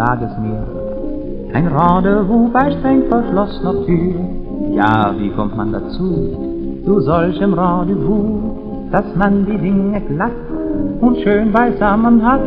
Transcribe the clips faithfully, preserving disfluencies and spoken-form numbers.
sag es mir. Ein Rendezvous bei streng verschlossener Tür. Ja, wie kommt man dazu, zu solchem Rendezvous, dass man die Dinge glatt und schön beisammen hat?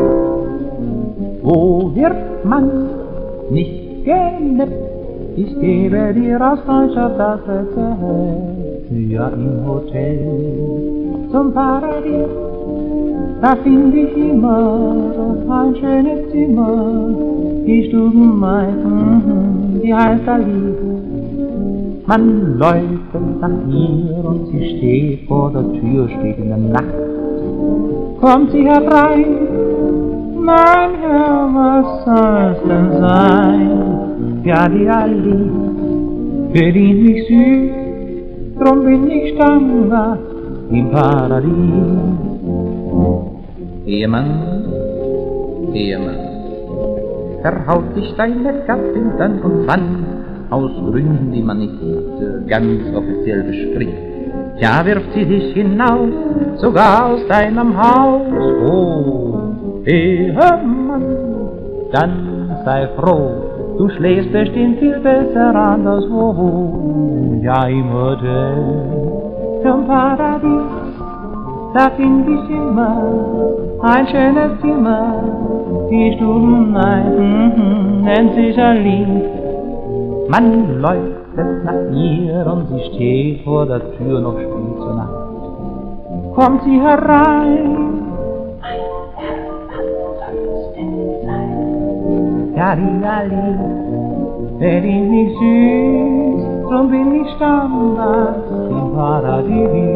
Wo wird man nicht genippt? Ich gebe dir aus Freundschaft das Rezept. Ja, im Hotel zum Paradies, da find ich immer ein schönes Zimmer. Die Stubenmaid, mm, die heißt Alice. Man läuft nach ihr und sie steht vor der Tür, steht in der Nacht. Kommt sie herein, mein Herr, was soll's denn sein? Ja, die Alice bedient mich süß, drum bin ich Stammgast im Paradies. Ehemann, Ehemann, verhaut dich deine Gattin dann und wann, aus Gründen, die man nicht äh, ganz offiziell bespricht. Ja, wirft sie dich hinaus, sogar aus deinem Haus. Oh, Ehemann, dann sei froh, du schläfst bestimmt viel besser anderswo. Ja, im Hotel zum Paradies, da find ich immer ein schönes Zimmer. Die Stubenmaid, mm, nennt sich Alice. Man läuft nach ihr und sie steht vor der Tür noch spät zur Nacht. Kommt sie herein, mein Herr, was soll's denn sein? Ja, die Alice bedient mich süß, drum bin ich Stammgast im Paradies.